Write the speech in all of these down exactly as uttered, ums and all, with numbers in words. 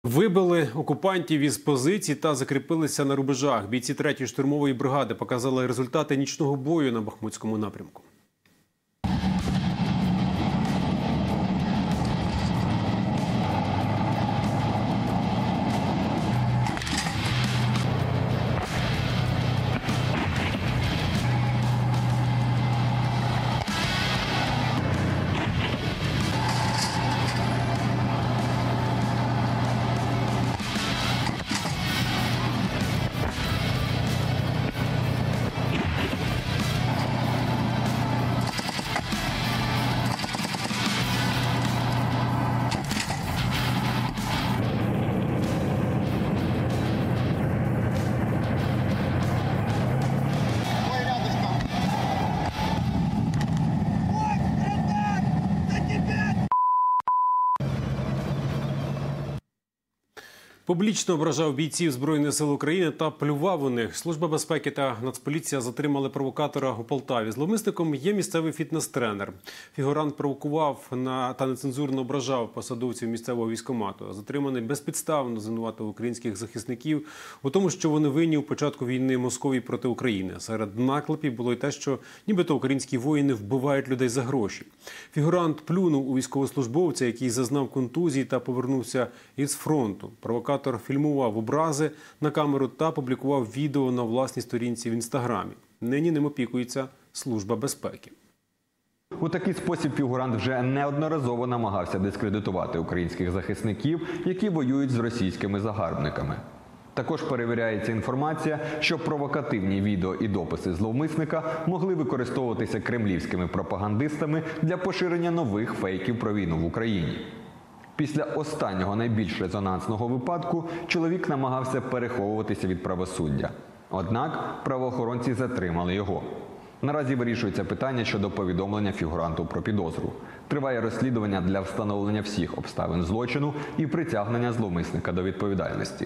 Вибили окупантів із позицій та закріпилися на рубежах. Бійці третьої штурмової бригади показали результати нічного бою на Бахмутському напрямку. Публічно ображав бійців Збройних сил України та плював у них. Служба безпеки та Нацполіція затримали провокатора у Полтаві. Зловмисником є місцевий фітнес-тренер. Фігурант провокував на та нецензурно ображав посадовців місцевого військкомату. Затриманий безпідставно звинуватив українських захисників у тому, що вони винні у початку війни Московії проти України. Серед наклепів було й те, що нібито українські воїни вбивають людей за гроші. Фігурант плюнув у військовослужбовця, який зазнав контузії та повернувся із фронту. Провокатор фільмував образи на камеру та публікував відео на власній сторінці в Інстаграмі. Нині ним опікується Служба безпеки. У такий спосіб фігурант вже неодноразово намагався дискредитувати українських захисників, які воюють з російськими загарбниками. Також перевіряється інформація, що провокативні відео і дописи зловмисника могли використовуватися кремлівськими пропагандистами для поширення нових фейків про війну в Україні. Після останнього найбільш резонансного випадку чоловік намагався переховуватися від правосуддя. Однак правоохоронці затримали його. Наразі вирішується питання щодо повідомлення фігуранту про підозру. Триває розслідування для встановлення всіх обставин злочину і притягнення зловмисника до відповідальності.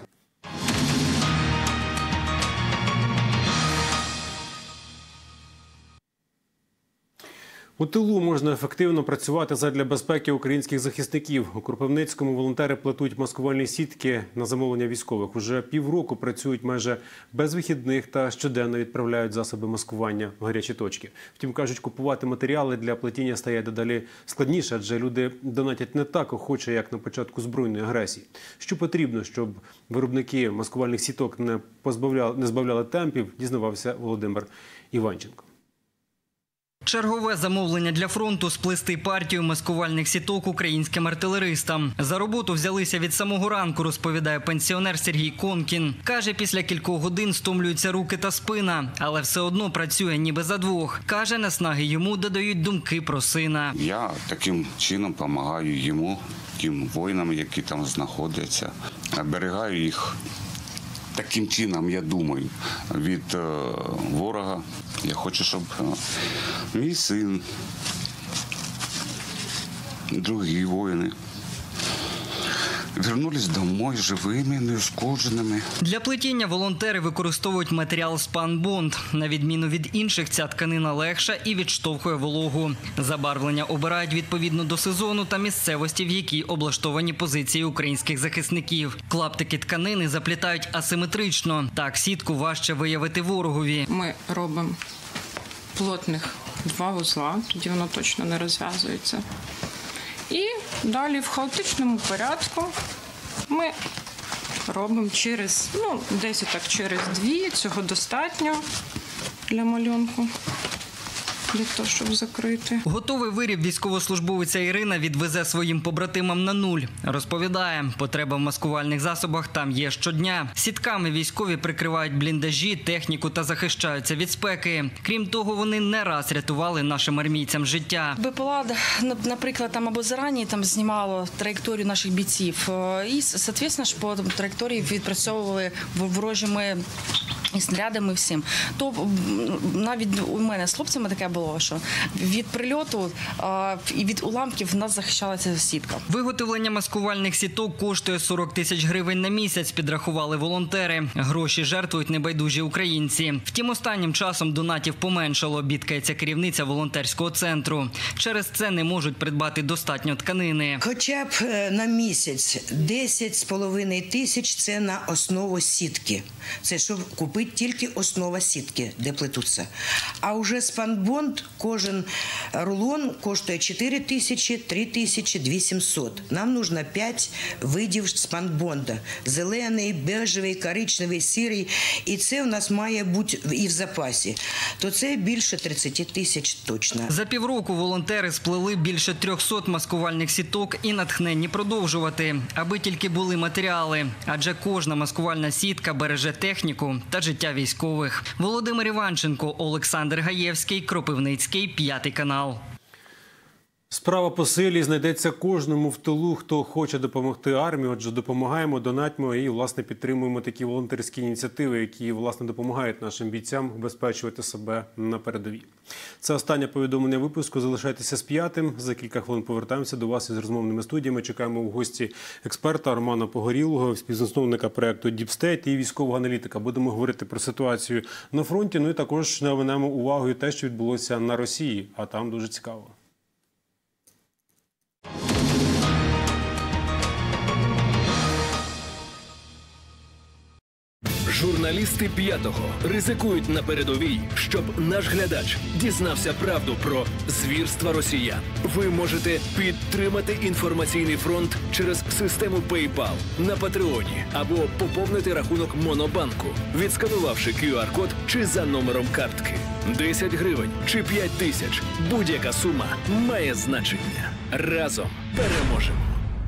У тилу можна ефективно працювати задля безпеки українських захисників. У Кропивницькому волонтери плетуть маскувальні сітки на замовлення військових. Уже півроку працюють майже без вихідних та щоденно відправляють засоби маскування в гарячі точки. Втім, кажуть, купувати матеріали для плетіння стає дедалі складніше, адже люди донатять не так охоче, як на початку збройної агресії. Що потрібно, щоб виробники маскувальних сіток не позбавляли, не збавляли темпів, дізнавався Володимир Іванченко. Чергове замовлення для фронту – сплести партію маскувальних сіток українським артилеристам. За роботу взялися від самого ранку, розповідає пенсіонер Сергій Конкін. Каже, після кількох годин стомлюються руки та спина, але все одно працює ніби за двох. Каже, наснаги йому додають думки про сина. Я таким чином допомагаю йому, тим воїнам, які там знаходяться. Оберігаю їх таким чином, я думаю, від е, ворога. Я хочу, щоб е, мій син, другі воїни вернулись домой живими, неушкодженими. Для плетіння волонтери використовують матеріал спанбонд. На відміну від інших, ця тканина легша і відштовхує вологу. Забарвлення обирають відповідно до сезону та місцевості, в якій облаштовані позиції українських захисників. Клаптики тканини заплітають асиметрично. Так сітку важче виявити ворогові. Ми робимо плотних два вузла, тоді воно точно не розв'язується. І далі в хаотичному порядку ми робимо через, ну, десь так через дві, цього достатньо для малюнку, для того, щоб закрити. Готовий виріб військовослужбовиця Ірина відвезе своїм побратимам на нуль. Розповідає, потреба в маскувальних засобах там є щодня. Сітками військові прикривають бліндажі, техніку та захищаються від спеки. Крім того, вони не раз рятували нашим армійцям життя. БПЛА, наприклад, там або зарані там знімало траєкторію наших бійців. І, відповідно, по траєкторії відпрацьовували ворожими і снарядами всім. То навіть у мене з хлопцями таке було, що від прильоту а, і від уламків в нас захищалася сітка. Виготовлення маскувальних сіток коштує сорок тисяч гривень на місяць, підрахували волонтери. Гроші жертвують небайдужі українці. Втім, останнім часом донатів поменшало, бідкається керівниця волонтерського центру. Через це не можуть придбати достатньо тканини. Хоча б на місяць десять з половиною тисяч – це на основу сітки. Це щоб купити тільки основа сітки, де плетуться. А вже спанбонд, кожен рулон коштує чотири тисячі, три тисячі, дві тисячі сімсот. Нам потрібно п'ять видів спанбонда. Зелений, бежевий, коричневий, сірий. І це в нас має бути і в запасі. То це більше тридцять тисяч точно. За півроку волонтери сплели більше трьохсот маскувальних сіток і натхненні продовжувати, аби тільки були матеріали. Адже кожна маскувальна сітка береже техніку та життя військових. Володимир Іванченко, Олександр Гаєвський, Кропивницький, п'ятий канал. Справа по силі, знайдеться кожному в тилу, хто хоче допомогти армії. Отже, допомагаємо, донатьмо і, власне, підтримуємо такі волонтерські ініціативи, які, власне, допомагають нашим бійцям убезпечувати себе на передовій. Це останнє повідомлення випуску. Залишайтеся з п'ятим. За кілька хвилин повертаємося до вас із розмовними студіями. Чекаємо в гості експерта Романа Погорілого, співзасновника проєкту Deep State і військового аналітика. Будемо говорити про ситуацію на фронті, ну і також навернемо увагу і те, що відбулося на Росії, а там дуже цікаво. Журналісти п'ятого ризикують на передовій, щоб наш глядач дізнався правду про звірства росіян. Ви можете підтримати інформаційний фронт через систему PayPal на Патреоні або поповнити рахунок Монобанку, відсканувавши ку ар код чи за номером картки. десять гривень чи п'ять тисяч. Будь-яка сума має значення. Разом переможемо.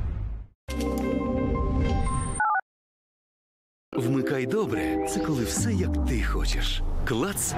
Вмикай добре – це коли все як ти хочеш. Клац!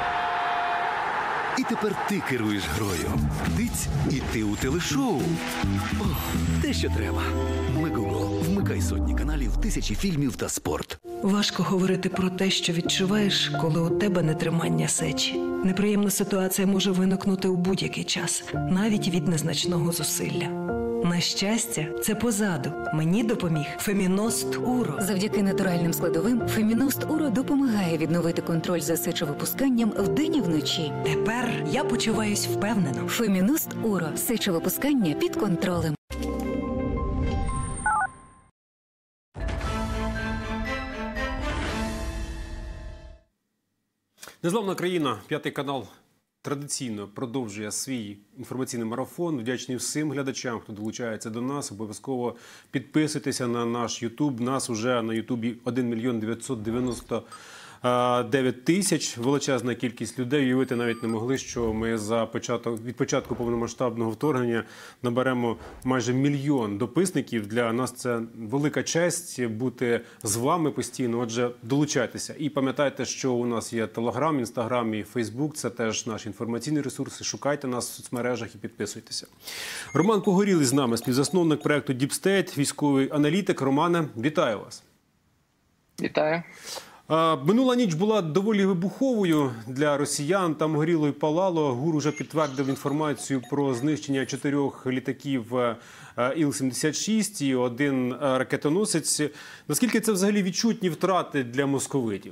І тепер ти керуєш грою. Тиць – і ти у телешоу. О, те, що треба. Мегого. Вмикай сотні каналів, тисячі фільмів та спорт. Важко говорити про те, що відчуваєш, коли у тебе нетримання сечі. Неприємна ситуація може виникнути у будь-який час, навіть від незначного зусилля. На щастя, це позаду. Мені допоміг Феміност Уро. Завдяки натуральним складовим Феміност Уро допомагає відновити контроль за сечовипусканням вдень і вночі. Тепер я почуваюсь впевнено. Феміност Уро. Сечовипускання під контролем. Незламна країна, п'ятий канал традиційно продовжує свій інформаційний марафон. Вдячний всім глядачам, хто долучається до нас. Обов'язково підписуйтеся на наш Ютуб. Нас уже на Ютубі один мільйон дев'ятсот дев'яносто дев'ять тисяч. Величезна кількість людей. Уявити навіть не могли, що ми за початок, від початку повномасштабного вторгнення наберемо майже мільйон дописників. Для нас це велика честь бути з вами постійно. Отже, долучайтеся. І пам'ятайте, що у нас є Телеграм, Інстаграм і Фейсбук. Це теж наші інформаційні ресурси. Шукайте нас в соцмережах і підписуйтеся. Роман Погорілий з нами, співзасновник проєкту Deep State, військовий аналітик. Романе, вітаю вас. Вітаю. Минула ніч була доволі вибуховою для росіян. Там горіло і палало. ГУР уже підтвердив інформацію про знищення чотирьох літаків Іл сімдесят шість і один ракетоносець. Наскільки це взагалі відчутні втрати для московитів?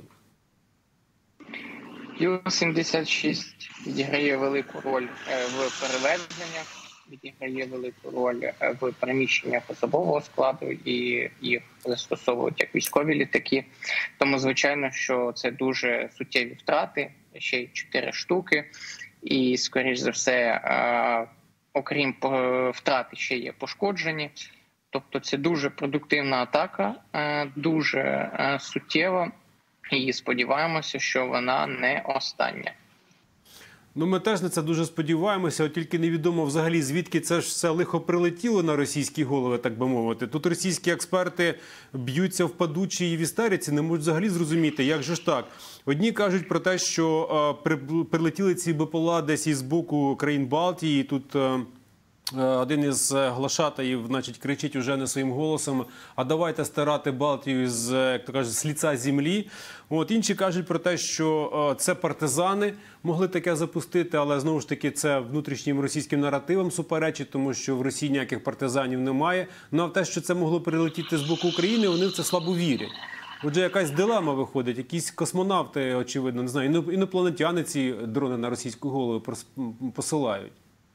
Іл сімдесят шість відіграє велику роль в перевезеннях, відіграє велику роль в переміщеннях особового складу, і їх застосовують як військові літаки. Тому, звичайно, що це дуже суттєві втрати, ще й чотири штуки. І, скоріш за все, окрім втрат, ще є пошкоджені. Тобто це дуже продуктивна атака, дуже суттєва. І сподіваємося, що вона не остання. Ну, ми теж на це дуже сподіваємося, от тільки невідомо взагалі, звідки це ж все лихо прилетіло на російські голови, так би мовити. Тут російські експерти б'ються в падучі і в істериці, не можуть взагалі зрозуміти, як же ж так. Одні кажуть про те, що а, при, прилетіли ці БПЛА десь із боку країн Балтії, тут а, Один із глашатаїв, значить, кричить уже не своїм голосом: а давайте стирати Балтію з, як то кажуть, з лиця землі. От, інші кажуть про те, що це партизани могли таке запустити, але знову ж таки це внутрішнім російським наративам суперечить, тому що в Росії ніяких партизанів немає. Ну а в те, що це могло прилетіти з боку України, вони в це слабо вірять. Отже, якась дилема виходить, якісь космонавти, очевидно, не знаю, інопланетяни ці дрони на російську голову посилають.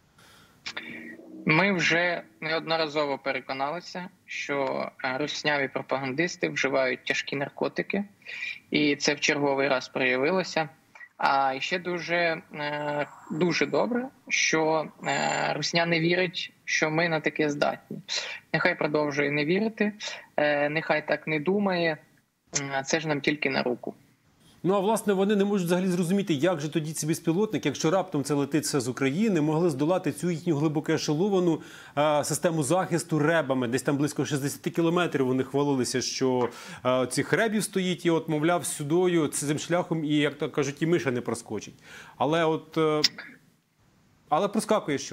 Ми вже неодноразово переконалися, що русняві пропагандисти вживають тяжкі наркотики, і це в черговий раз проявилося. А ще дуже, дуже добре, що русня не вірить, що ми на таке здатні. Нехай продовжує не вірити, нехай так не думає, це ж нам тільки на руку. Ну, а власне, вони не можуть взагалі зрозуміти, як же тоді ці безпілотники, якщо раптом це летить все з України, могли здолати цю їхню глибоко ешеловану е, систему захисту ребами. Десь там близько шістдесят кілометрів вони хвалилися, що е, цих ребів стоїть, і от, мовляв, сюдою, цим шляхом, і, як то кажуть, і миша не проскочить. Але от, е, але проскакує що.